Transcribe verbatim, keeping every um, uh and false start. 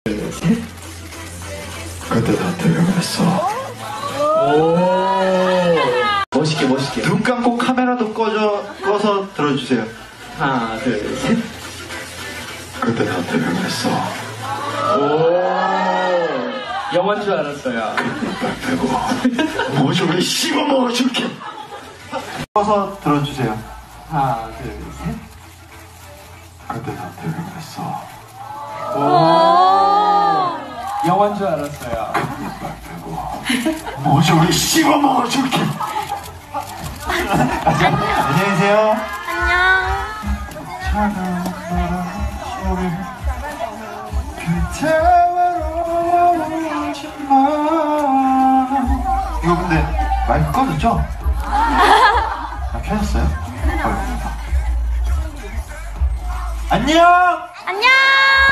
그때 나한테 왜 그랬어? 오 멋있게 멋있게. 눈 감고 카메라도 꺼져 꺼서 들어주세요. 하나 둘 셋. 그때 나한테 왜 그랬어? 오 영화인 줄 알았어요. 딱 빼고 뭐 좀 씹어 먹어줄게. 꺼서 들어주세요. 하나 둘 셋. 그때 나한테 왜 그랬어? 오 영화인 줄 알았어요. 딱 빼고 뭐 좀 씹어 먹어줄게. 안녕히 계세요. 안녕. 차가운 바람 속에 그대 외로워하지마. 이거 근데 마이크 꺼졌죠? 아, 켜졌어요? 어, 안녕! 안녕.